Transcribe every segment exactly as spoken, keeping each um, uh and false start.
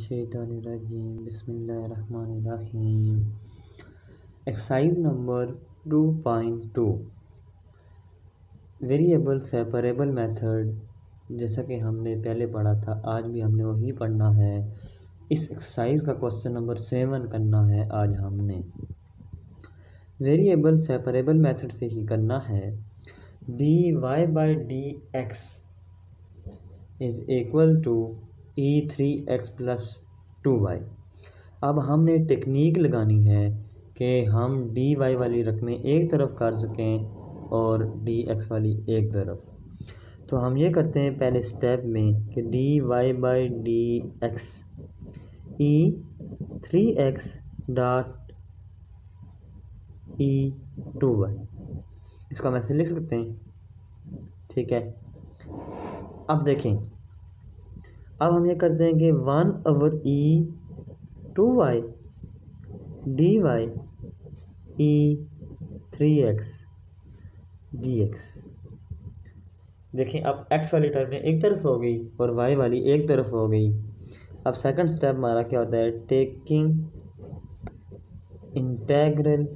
मिनश्शैतानिर्रजीम बिस्मिल्लाहिर्रहमानिर्रहीम। Exercise number two point two variable separable method. जैसा कि हमने पहले पढ़ा था, आज भी हमने वही पढ़ना है। इस एक्सरसाइज का क्वेश्चन नंबर सेवन करना है आज हमने। वेरिएबल सेपरेबल मेथड से ही करना है। D y by d x is equal to e three x plus two y. अब हमने टेक्निक लगानी है कि हम डी वाई वाली रकमें एक तरफ कर सकें और डी एक्स वाली एक तरफ। तो हम ये करते हैं पहले स्टेप में कि d y by d x e three x dot e two y, इसको हम ऐसे लिख सकते हैं। ठीक है, अब देखें, अब हम ये करते हैं कि one over e two y d y e three x d x. देखें, अब एक्स वाली टर्म एक तरफ हो गई और वाई वाली एक तरफ हो गई। अब सेकंड स्टेप हमारा क्या होता है, taking integral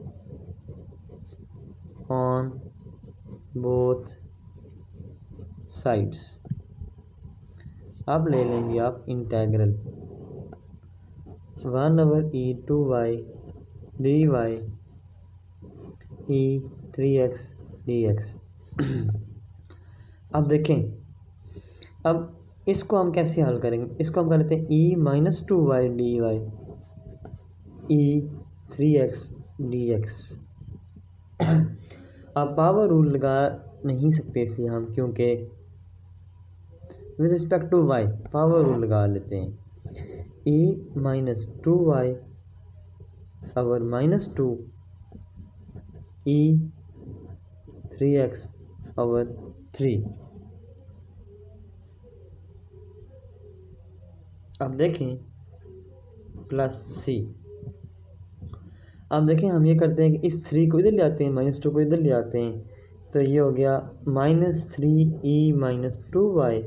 on both sides. अब ले लेंगे आप integral one over e two y d y e three x d x. अब देखें, अब इसको हम कैसे हल करेंगे। इसको हम कर लेते हैं e minus two y d y e three x d x. अब पावर रूल लगा नहीं सकते इसलिए हम, क्योंकि with respect to y power rule लगा लेते हैं। E minus two y over minus two e three x over three. अब देखें प्लस सी। अब देखें, हम ये करते हैं कि इस थ्री को इधर ले आते हैं, माइनस टू को इधर ले आते हैं, तो ये हो गया minus three e minus two y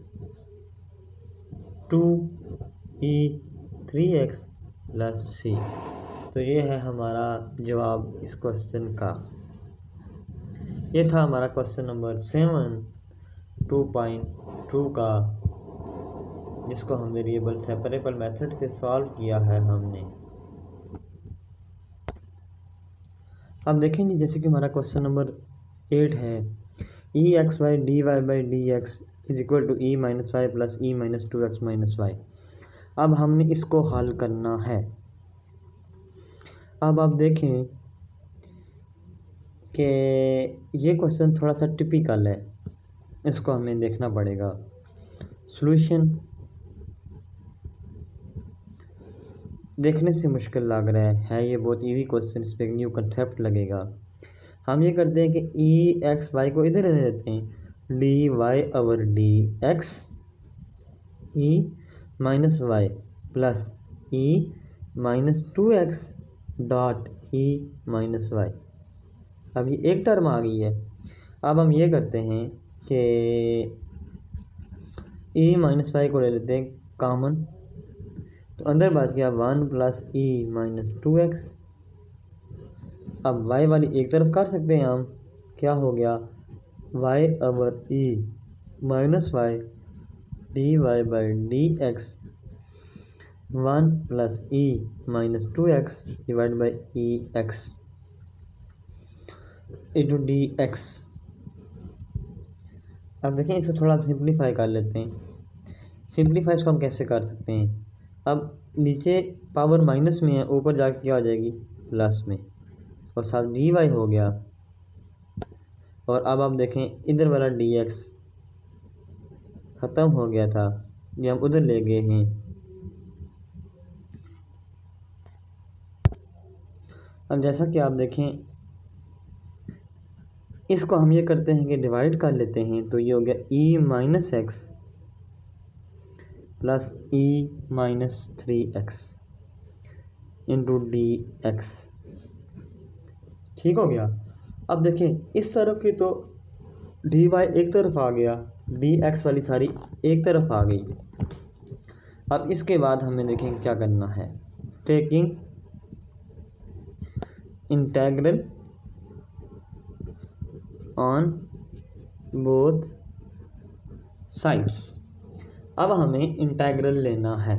two e three x plus c. तो ये है हमारा जवाब इस क्वेश्चन का। ये था हमारा question number seven two point two का, जिसको हम वेरिएबल सेपरेबल मेथड से सॉल्व किया है हमने। अब देखेंगे, जैसे कि हमारा क्वेश्चन नंबर एट है, e x y d y by d x is equal to e minus y plus e minus two x minus y. अब हमने इसको हल करना है। अब आप देखें कि ये क्वेश्चन थोड़ा सा टिपिकल है, इसको हमें देखना पड़ेगा। सॉल्यूशन देखने से मुश्किल लग रहा है, है ये बहुत इजी क्वेश्चन, इस पर न्यू कंसेप्ट लगेगा। हम ये करते हैं कि ई एक्स वाई को इधर रहने देते हैं, d y over d x e minus y plus e minus two x dot e minus y. अब ये एक टर्म आ गई है। अब हम ये करते हैं कि ई माइनस वाई को ले लेते हैं कॉमन, तो अंदर बात किया one plus e minus two x. अब वाई वाली एक तरफ कर सकते हैं हम, क्या हो गया y over e minus y d y by d x one plus e minus two x divide by e x into d x. अब देखें, इसको थोड़ा सिंप्लीफाई कर लेते हैं। सिंप्लीफाई इसको हम कैसे कर सकते हैं, अब नीचे पावर माइनस में है, ऊपर जाके क्या हो जाएगी प्लस में, और साथ डी वाई हो गया। और अब आप देखें, इधर वाला डी एक्स ख़त्म हो गया था, ये हम उधर ले गए हैं। अब जैसा कि आप देखें, इसको हम ये करते हैं कि डिवाइड कर लेते हैं, तो ये हो गया e minus x plus e minus three x into d x. ठीक हो गया। अब देखें, इस तरफ की तो डी वाई एक तरफ आ गया, डी एक्स वाली सारी एक तरफ आ गई। अब इसके बाद हमें देखेंगे क्या करना है। Taking integral on both sides. अब हमें इंटेग्रल लेना है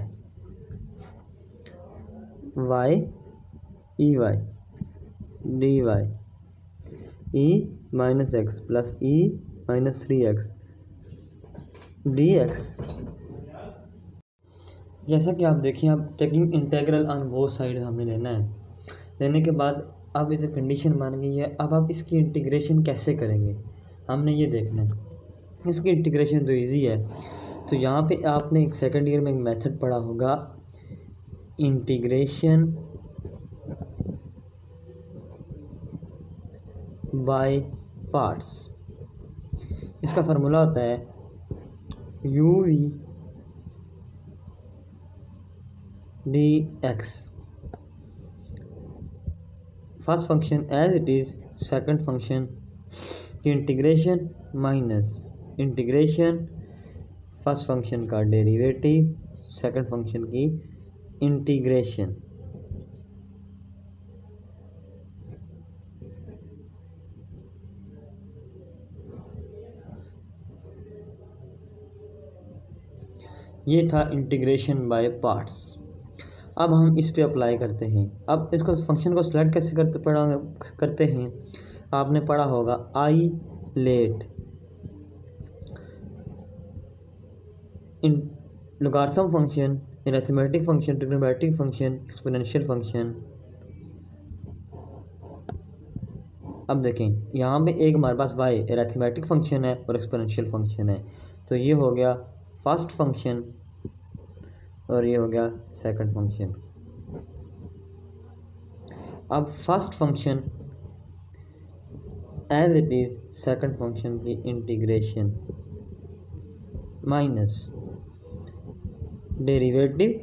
y e y d y e minus x plus e minus three x d x. जैसा कि आप देखिए, अब taking integral on both side हमें लेना है। लेने के बाद अब ये जो कंडीशन मान गई है, अब आप इसकी इंटीग्रेशन कैसे करेंगे हमने ये देखना है। इसकी इंटीग्रेशन तो इजी है। तो यहाँ पे आपने एक सेकंड ईयर में एक मेथड पढ़ा होगा, इंटीग्रेशन बाय पार्ट्स। इसका फार्मूला होता है u v d x, first function as it is, second function की integration minus integration first function का डेरिवेटिव, सेकंड फंक्शन की इंटीग्रेशन। ये था इंटीग्रेशन बाय पार्ट्स। अब हम इस पे अप्लाई करते हैं। अब इसको फंक्शन को सिलेक्ट कैसे करते पढ़ा करते हैं आपने पढ़ा होगा, ILATE in logarithm function, arithmetic function, trigonometric function, exponential function. अब देखें यहाँ पे एक हमारे पास y अरिथमेटिक फंक्शन है और एक्सपोनेंशियल फंक्शन है। तो ये हो गया फर्स्ट फंक्शन और ये हो गया सेकंड फंक्शन। अब first function as it is, second function की इंटीग्रेशन माइनस डेरिवेटिव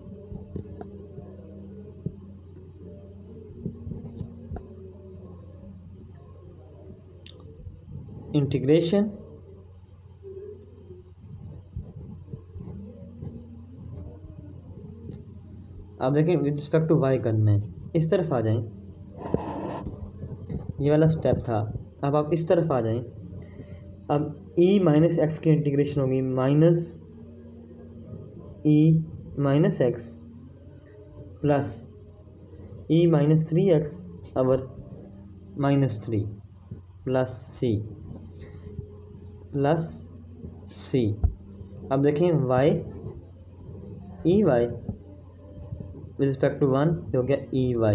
इंटीग्रेशन आप देखें विद रिस्पेक्ट टू वाई करना है। इस तरफ आ जाएं, ये वाला स्टेप था। अब आप इस तरफ आ जाएं। अब e माइनस एक्स की इंटीग्रेशन होगी minus e minus x plus e minus three x over minus three plus c plus c. अब देखें y e y with respect to one हो गया ई वाई,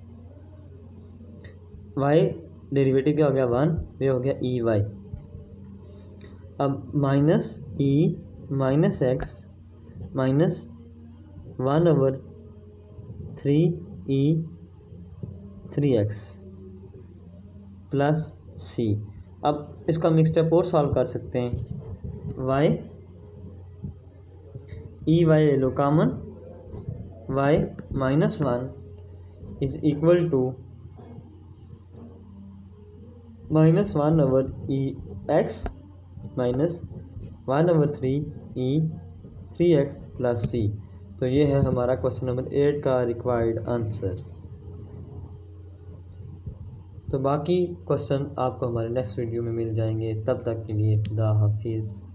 वाई डेरिवेटिव क्या हो गया one, ये हो गया ई वाई। अब minus e minus x minus one over three e three x plus c. अब इसका हम एक स्टेप और सॉल्व कर सकते हैं। वाई ई वाई ले लो common, y minus one is equal to minus one over e x minus one over three e three x plus c. तो ये है हमारा क्वेश्चन नंबर एट का रिक्वायर्ड आंसर। तो बाकी क्वेश्चन आपको हमारे नेक्स्ट वीडियो में मिल जाएंगे। तब तक के लिए खुदा हाफिज़।